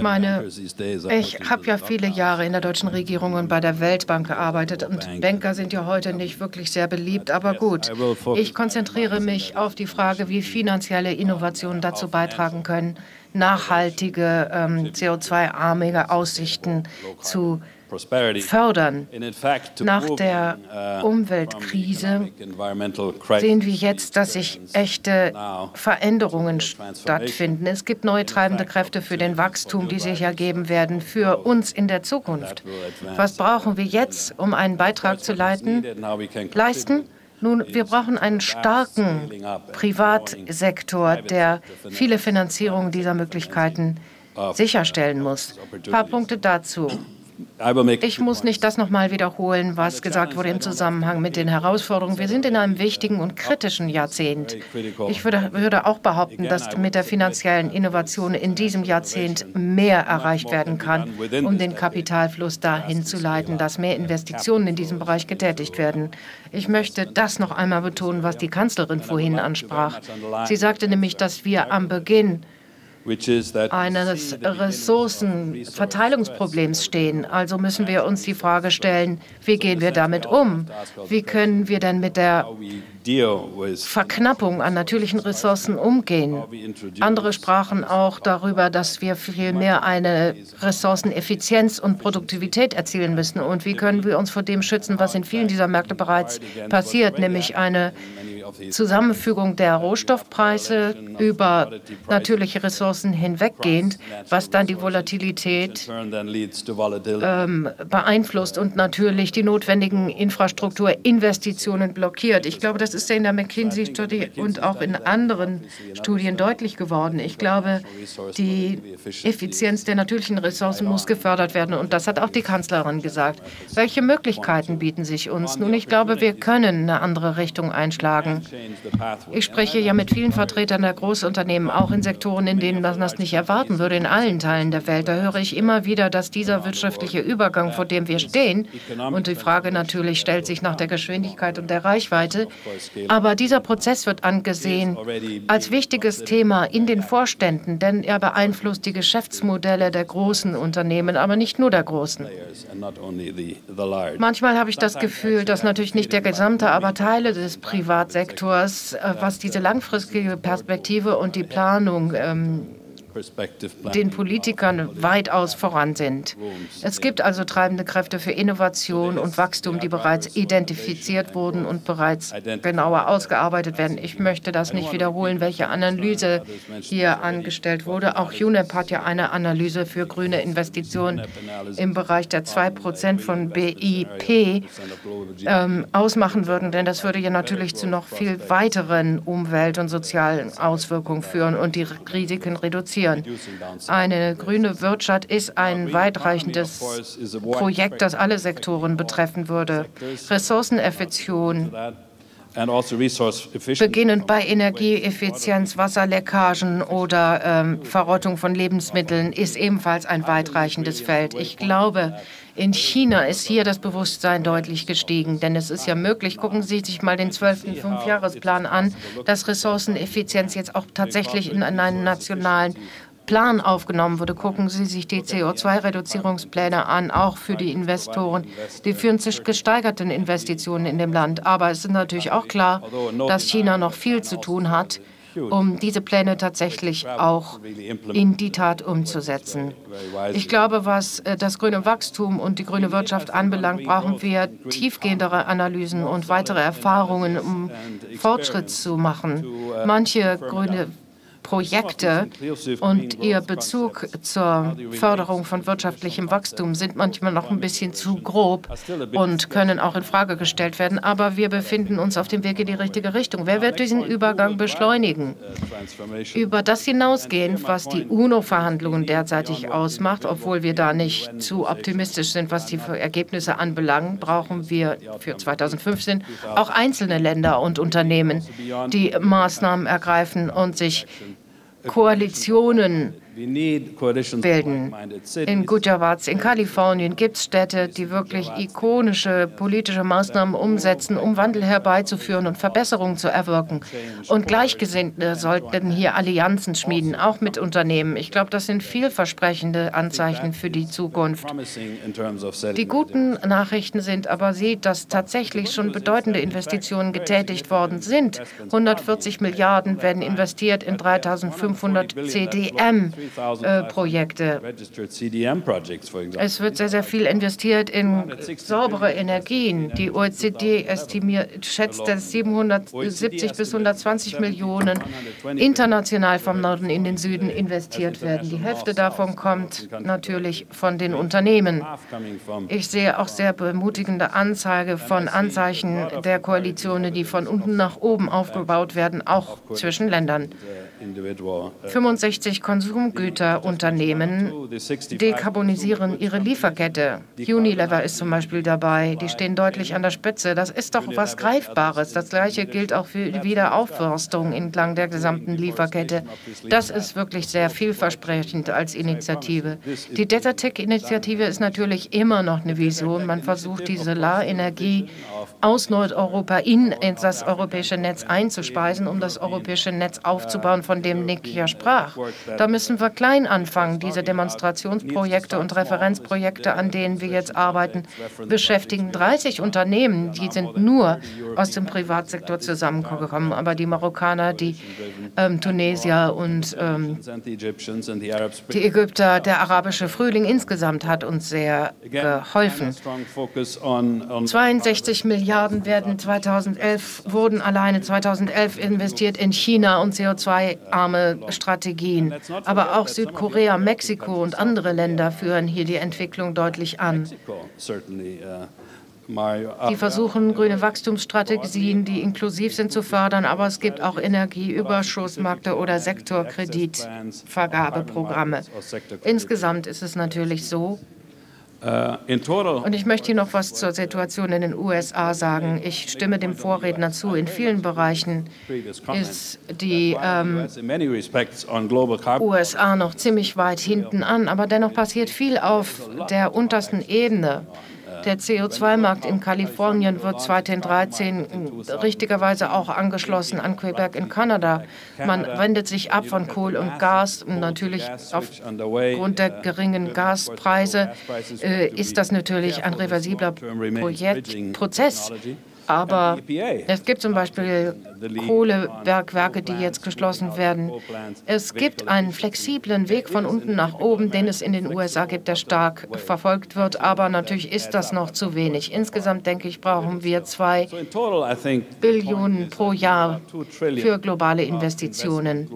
meine, ich habe ja viele Jahre in der deutschen Regierung und bei der Weltbank gearbeitet und Banker sind ja heute nicht wirklich sehr beliebt, aber gut. Ich konzentriere mich auf die Frage, wie finanzielle Innovationen dazu beitragen können, nachhaltige, CO2-armige Aussichten zu fördern. Nach der Umweltkrise sehen wir jetzt, dass sich echte Veränderungen stattfinden. Es gibt neue treibende Kräfte für den Wachstum, die sich ergeben werden für uns in der Zukunft. Was brauchen wir jetzt, um einen Beitrag zu leisten? Nun, wir brauchen einen starken Privatsektor, der viele Finanzierungen dieser Möglichkeiten sicherstellen muss. Ein paar Punkte dazu. Ich muss nicht das nochmal wiederholen, was gesagt wurde im Zusammenhang mit den Herausforderungen. Wir sind in einem wichtigen und kritischen Jahrzehnt. Ich würde auch behaupten, dass mit der finanziellen Innovation in diesem Jahrzehnt mehr erreicht werden kann, um den Kapitalfluss dahin zu leiten, dass mehr Investitionen in diesem Bereich getätigt werden. Ich möchte das noch einmal betonen, was die Kanzlerin vorhin ansprach. Sie sagte nämlich, dass wir am Beginn eines Ressourcenverteilungsproblems stehen. Also müssen wir uns die Frage stellen, wie gehen wir damit um? Wie können wir denn mit der Verknappung an natürlichen Ressourcen umgehen? Andere sprachen auch darüber, dass wir vielmehr eine Ressourceneffizienz und Produktivität erzielen müssen. Und wie können wir uns vor dem schützen, was in vielen dieser Märkte bereits passiert, nämlich eine Zusammenfügung der Rohstoffpreise über natürliche Ressourcen hinweggehend, was dann die Volatilität beeinflusst und natürlich die notwendigen Infrastrukturinvestitionen blockiert. Ich glaube, das ist ja in der McKinsey-Studie und auch in anderen Studien deutlich geworden. Ich glaube, die Effizienz der natürlichen Ressourcen muss gefördert werden und das hat auch die Kanzlerin gesagt. Welche Möglichkeiten bieten sich uns? Nun, ich glaube, wir können eine andere Richtung einschlagen. Ich spreche ja mit vielen Vertretern der Großunternehmen, auch in Sektoren, in denen man das nicht erwarten würde, in allen Teilen der Welt. Da höre ich immer wieder, dass dieser wirtschaftliche Übergang, vor dem wir stehen, und die Frage natürlich stellt sich nach der Geschwindigkeit und der Reichweite, aber dieser Prozess wird angesehen als wichtiges Thema in den Vorständen, denn er beeinflusst die Geschäftsmodelle der großen Unternehmen, aber nicht nur der großen. Manchmal habe ich das Gefühl, dass natürlich nicht der gesamte, aber Teile des Privatsektors, was diese langfristige Perspektive und die Planung den Politikern weitaus voran sind. Es gibt also treibende Kräfte für Innovation und Wachstum, die bereits identifiziert wurden und bereits genauer ausgearbeitet werden. Ich möchte das nicht wiederholen, welche Analyse hier angestellt wurde. Auch UNEP hat ja eine Analyse für grüne Investitionen im Bereich der 2% von BIP ausmachen würden, denn das würde ja natürlich zu noch viel weiteren Umwelt- und sozialen Auswirkungen führen und die Risiken reduzieren. Eine grüne Wirtschaft ist ein weitreichendes Projekt, das alle Sektoren betreffen würde. Ressourceneffizienz, beginnend bei Energieeffizienz, Wasserleckagen oder Verrottung von Lebensmitteln, ist ebenfalls ein weitreichendes Feld. Ich glaube, in China ist hier das Bewusstsein deutlich gestiegen, denn es ist ja möglich, gucken Sie sich mal den 12. Fünfjahresplan an, dass Ressourceneffizienz jetzt auch tatsächlich in einen nationalen Plan aufgenommen wurde. Gucken Sie sich die CO2-Reduzierungspläne an, auch für die Investoren. Die führen zu gesteigerten Investitionen in dem Land. Aber es ist natürlich auch klar, dass China noch viel zu tun hat, um diese Pläne tatsächlich auch in die Tat umzusetzen. Ich glaube, was das grüne Wachstum und die grüne Wirtschaft anbelangt, brauchen wir tiefgehendere Analysen und weitere Erfahrungen, um Fortschritt zu machen. Manche grüne Projekte und ihr Bezug zur Förderung von wirtschaftlichem Wachstum sind manchmal noch ein bisschen zu grob und können auch in Frage gestellt werden. Aber wir befinden uns auf dem Weg in die richtige Richtung. Wer wird diesen Übergang beschleunigen? Über das hinausgehend, was die UNO-Verhandlungen derzeitig ausmacht, obwohl wir da nicht zu optimistisch sind, was die Ergebnisse anbelangt, brauchen wir für 2015 auch einzelne Länder und Unternehmen, die Maßnahmen ergreifen und sich Koalitionen bilden. In Gujarat, in Kalifornien gibt es Städte, die wirklich ikonische politische Maßnahmen umsetzen, um Wandel herbeizuführen und Verbesserungen zu erwirken. Und Gleichgesinnte sollten hier Allianzen schmieden, auch mit Unternehmen. Ich glaube, das sind vielversprechende Anzeichen für die Zukunft. Die guten Nachrichten sind aber dass tatsächlich schon bedeutende Investitionen getätigt worden sind. 140 Milliarden werden investiert in 3.500 CDM-Projekte. Es wird sehr, sehr viel investiert in saubere Energien. Die OECD schätzt, dass 770 bis 120 Millionen international vom Norden in den Süden investiert werden. Die Hälfte davon kommt natürlich von den Unternehmen. Ich sehe auch sehr bemutigende Anzeichen der Koalitionen, die von unten nach oben aufgebaut werden, auch zwischen Ländern. 65 Konsumgüterunternehmen dekarbonisieren ihre Lieferkette. Unilever ist zum Beispiel dabei. Die stehen deutlich an der Spitze. Das ist doch was Greifbares. Das Gleiche gilt auch für die Wiederaufforstung entlang der gesamten Lieferkette. Das ist wirklich sehr vielversprechend als Initiative. Die Desertec-Initiative ist natürlich immer noch eine Vision. Man versucht, die Solarenergie aus Nordeuropa in das europäische Netz einzuspeisen, um das europäische Netz aufzubauen, von dem Nick ja sprach. Da müssen wir klein anfangen. Diese Demonstrationsprojekte und Referenzprojekte, an denen wir jetzt arbeiten, beschäftigen 30 Unternehmen. Die sind nur aus dem Privatsektor zusammengekommen. Aber die Marokkaner, die Tunesier und die Ägypter, der arabische Frühling insgesamt hat uns sehr geholfen. 62 Milliarden wurden alleine 2011 investiert in China und CO2-arme Strategien. Aber auch Südkorea, Mexiko und andere Länder führen hier die Entwicklung deutlich an. Die versuchen, grüne Wachstumsstrategien, die inklusiv sind, zu fördern, aber es gibt auch Energieüberschussmärkte oder Sektorkreditvergabeprogramme. Insgesamt ist es natürlich so, und ich möchte hier noch was zur Situation in den USA sagen. Ich stimme dem Vorredner zu. In vielen Bereichen ist die USA noch ziemlich weit hinten an, aber dennoch passiert viel auf der untersten Ebene. Der CO2-Markt in Kalifornien wird 2013 richtigerweise auch angeschlossen an Quebec in Kanada. Man wendet sich ab von Kohl und Gas. Und natürlich aufgrund der geringen Gaspreise ist das natürlich ein reversibler Prozess. Aber es gibt zum Beispiel Kohlebergwerke, die jetzt geschlossen werden. Es gibt einen flexiblen Weg von unten nach oben, den es in den USA gibt, der stark verfolgt wird. Aber natürlich ist das noch zu wenig. Insgesamt, denke ich, brauchen wir 2 Billionen pro Jahr für globale Investitionen.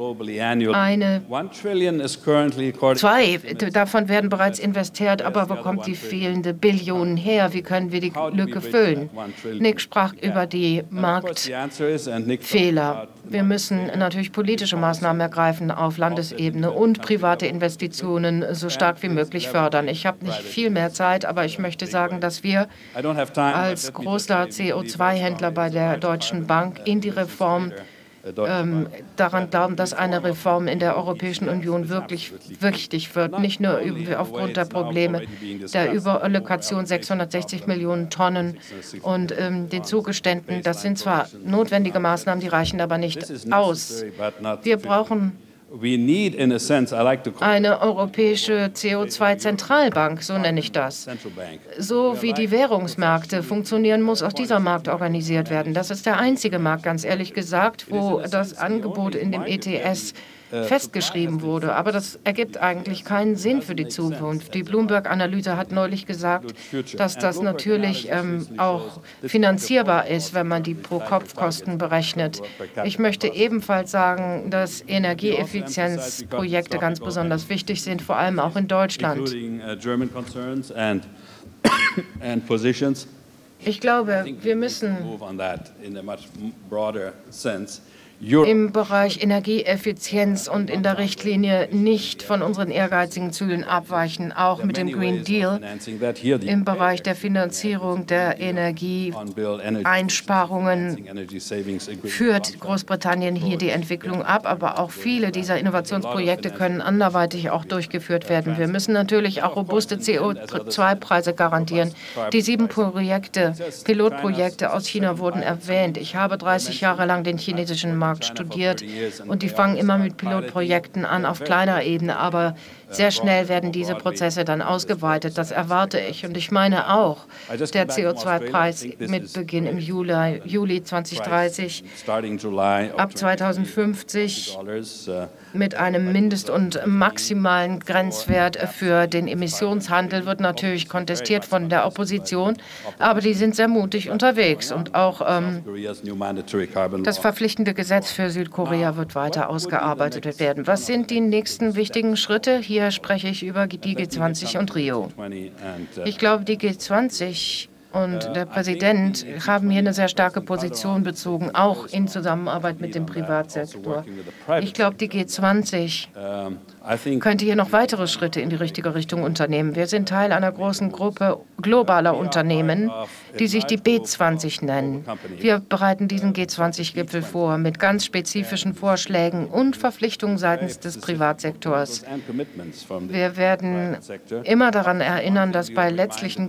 2 davon werden bereits investiert, aber wo kommt die fehlende Billion her? Wie können wir die Lücke füllen? Nick sprach über die Marktfehler. Wir müssen natürlich politische Maßnahmen ergreifen auf Landesebene und private Investitionen so stark wie möglich fördern. Ich habe nicht viel mehr Zeit, aber ich möchte sagen, dass wir als großer CO2-Händler bei der Deutschen Bank in die Reform daran glauben, dass eine Reform in der Europäischen Union wirklich wichtig wird, nicht nur aufgrund der Probleme der Überallokation 660 Millionen Tonnen und den Zugeständen. Das sind zwar notwendige Maßnahmen, die reichen aber nicht aus. Wir brauchen eine europäische CO2-Zentralbank, so nenne ich das. So wie die Währungsmärkte funktionieren, muss auch dieser Markt organisiert werden. Das ist der einzige Markt, ganz ehrlich gesagt, wo das Angebot in dem ETS festgeschrieben wurde. Aber das ergibt eigentlich keinen Sinn für die Zukunft. Die Bloomberg-Analyse hat neulich gesagt, dass das natürlich auch finanzierbar ist, wenn man die Pro-Kopf-Kosten berechnet. Ich möchte ebenfalls sagen, dass Energieeffizienzprojekte ganz besonders wichtig sind, vor allem auch in Deutschland. Ich glaube, wir müssen im Bereich Energieeffizienz und in der Richtlinie nicht von unseren ehrgeizigen Zielen abweichen, auch mit dem Green Deal. Im Bereich der Finanzierung der Energieeinsparungen führt Großbritannien hier die Entwicklung ab, aber auch viele dieser Innovationsprojekte können anderweitig auch durchgeführt werden. Wir müssen natürlich auch robuste CO2-Preise garantieren. Die 7 Pilotprojekte aus China wurden erwähnt. Ich habe 30 Jahre lang den chinesischen Markt studiert und die fangen immer mit Pilotprojekten an auf kleiner Ebene, aber sehr schnell werden diese Prozesse dann ausgeweitet. Das erwarte ich. Und ich meine auch, der CO2-Preis mit Beginn im Juli 2030, ab 2050 mit einem Mindest- und maximalen Grenzwert für den Emissionshandel wird natürlich kontestiert von der Opposition, aber die sind sehr mutig unterwegs. Und auch das verpflichtende Gesetz für Südkorea wird weiter ausgearbeitet werden. Was sind die nächsten wichtigen Schritte? Hier spreche ich über die G20 und Rio. Ich glaube, die G20 und der Präsident haben hier eine sehr starke Position bezogen, auch in Zusammenarbeit mit dem Privatsektor. Ich glaube, die G20 könnte hier noch weitere Schritte in die richtige Richtung unternehmen. Wir sind Teil einer großen Gruppe globaler Unternehmen, die sich die B20 nennen. Wir bereiten diesen G20-Gipfel vor mit ganz spezifischen Vorschlägen und Verpflichtungen seitens des Privatsektors. Wir werden immer daran erinnern, dass bei letztlichen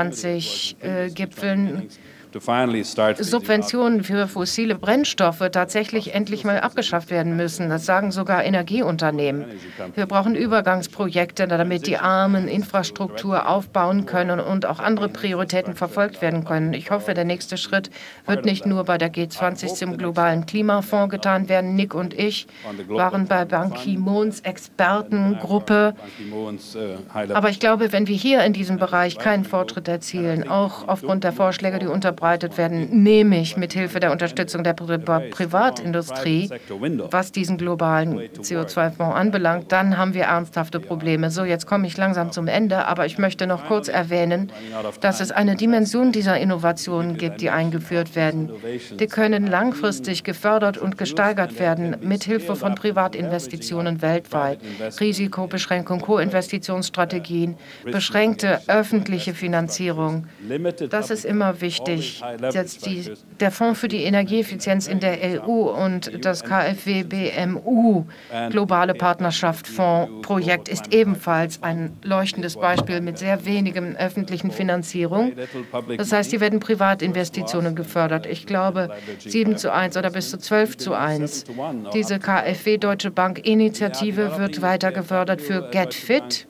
G20-Gipfeln Subventionen für fossile Brennstoffe tatsächlich endlich mal abgeschafft werden müssen. Das sagen sogar Energieunternehmen. Wir brauchen Übergangsprojekte, damit die Armen Infrastruktur aufbauen können und auch andere Prioritäten verfolgt werden können. Ich hoffe, der nächste Schritt wird nicht nur bei der G20 zum globalen Klimafonds getan werden. Nick und ich waren bei Ban Ki-moons Expertengruppe. Aber ich glaube, wenn wir hier in diesem Bereich keinen Fortschritt erzielen, auch aufgrund der Vorschläge, die unterbreitet werden, nämlich mit Hilfe der Unterstützung der Privatindustrie, was diesen globalen CO2-Fonds anbelangt, dann haben wir ernsthafte Probleme. So, jetzt komme ich langsam zum Ende, aber ich möchte noch kurz erwähnen, dass es eine Dimension dieser Innovationen gibt, die eingeführt werden. Die können langfristig gefördert und gesteigert werden, mit Hilfe von Privatinvestitionen weltweit, Risikobeschränkung, Co-Investitionsstrategien, beschränkte öffentliche Finanzierung. Das ist immer wichtig. Der Fonds für die Energieeffizienz in der EU und das KfW-BMU Globale Partnerschaft Fonds-Projekt ist ebenfalls ein leuchtendes Beispiel mit sehr wenigem öffentlichen Finanzierung. Das heißt, hier werden Privatinvestitionen gefördert. Ich glaube, 7:1 oder bis zu 12:1. Diese KfW Deutsche Bank Initiative wird weiter gefördert für Get Fit.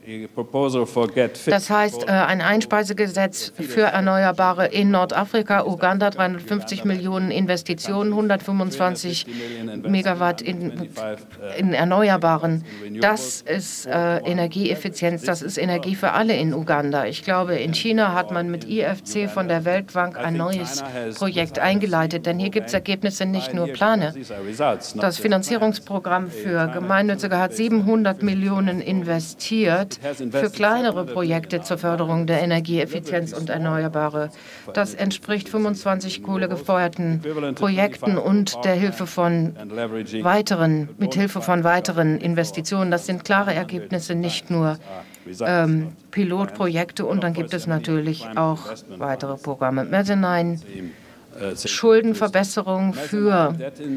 Das heißt, ein Einspeisegesetz für Erneuerbare in Nordafrika, Uganda 350 Millionen Investitionen, 125 Megawatt in Erneuerbaren. Das ist Energieeffizienz, das ist Energie für alle in Uganda. Ich glaube, in China hat man mit IFC von der Weltbank ein neues Projekt eingeleitet, denn hier gibt es Ergebnisse, nicht nur Pläne. Das Finanzierungsprogramm für Gemeinnützige hat 700 Millionen investiert für kleinere Projekte zur Förderung der Energieeffizienz und Erneuerbare. Das entspricht 25 kohlegefeuerten Projekten und der Hilfe von mit Hilfe von weiteren Investitionen. Das sind klare Ergebnisse, nicht nur Pilotprojekte, und dann gibt es natürlich auch weitere Programme. Mezzanine, Schuldenverbesserung für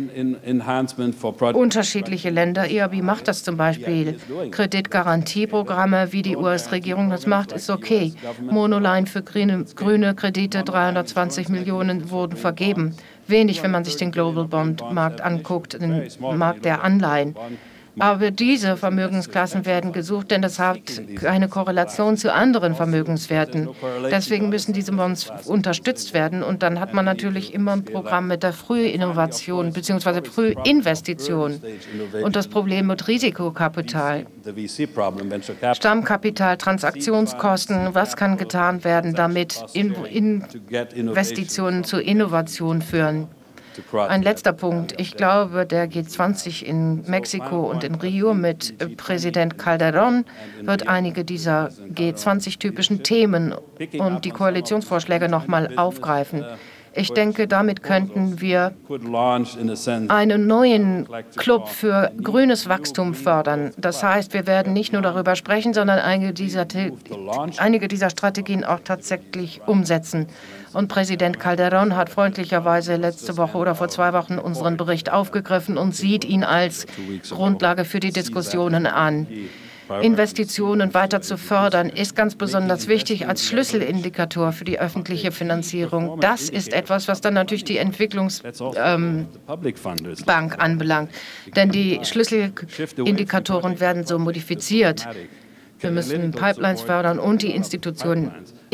unterschiedliche Länder. EIB macht das zum Beispiel. Kreditgarantieprogramme, wie die US-Regierung das macht, ist okay. Monoline für grüne Kredite, 320 Millionen wurden vergeben. Wenig, wenn man sich den Global Bond Markt anguckt, den Markt der Anleihen. Aber diese Vermögensklassen werden gesucht, denn das hat keine Korrelation zu anderen Vermögenswerten. Deswegen müssen diese Bonds unterstützt werden. Und dann hat man natürlich immer ein Programm mit der Frühinnovation bzw. Frühinvestition. Und das Problem mit Risikokapital, Stammkapital, Transaktionskosten, was kann getan werden, damit Investitionen zu Innovation führen. Ein letzter Punkt. Ich glaube, der G20 in Mexiko und in Rio mit Präsident Calderón wird einige dieser G20-typischen Themen und die Koalitionsvorschläge noch mal aufgreifen. Ich denke, damit könnten wir einen neuen Club für grünes Wachstum fördern. Das heißt, wir werden nicht nur darüber sprechen, sondern einige dieser Strategien auch tatsächlich umsetzen. Und Präsident Calderón hat freundlicherweise letzte Woche oder vor 2 Wochen unseren Bericht aufgegriffen und sieht ihn als Grundlage für die Diskussionen an. Investitionen weiter zu fördern, ist ganz besonders wichtig als Schlüsselindikator für die öffentliche Finanzierung. Das ist etwas, was dann natürlich die Entwicklungsbank anbelangt. Denn die Schlüsselindikatoren werden so modifiziert. Wir müssen Pipelines fördern und die Investitionen.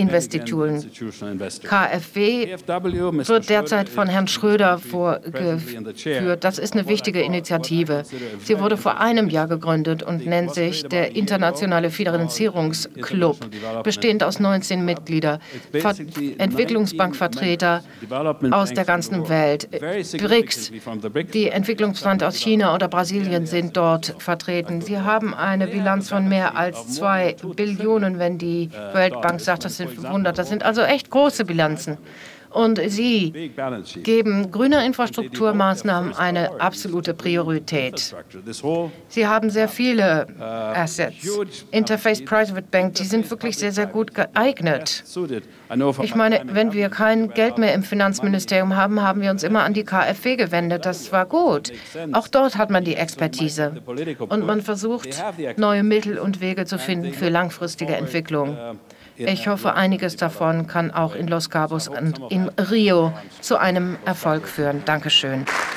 KfW wird derzeit von Herrn Schröder vorgeführt. Das ist eine wichtige Initiative. Sie wurde vor einem Jahr gegründet und nennt sich der Internationale Finanzierungsclub, bestehend aus 19 Mitgliedern, Entwicklungsbankvertreter aus der ganzen Welt. BRICS, die Entwicklungsbank aus China oder Brasilien sind dort vertreten. Sie haben eine Bilanz von mehr als 2 Billionen, wenn die Weltbank sagt, das sind 500. Das sind also echt große Bilanzen. Und sie geben grüner Infrastrukturmaßnahmen eine absolute Priorität. Sie haben sehr viele Assets. Interface Private Bank, die sind wirklich sehr, sehr gut geeignet. Ich meine, wenn wir kein Geld mehr im Finanzministerium haben, haben wir uns immer an die KfW gewendet. Das war gut. Auch dort hat man die Expertise. Und man versucht, neue Mittel und Wege zu finden für langfristige Entwicklung. Ich hoffe, einiges davon kann auch in Los Cabos und in Rio zu einem Erfolg führen. Dankeschön.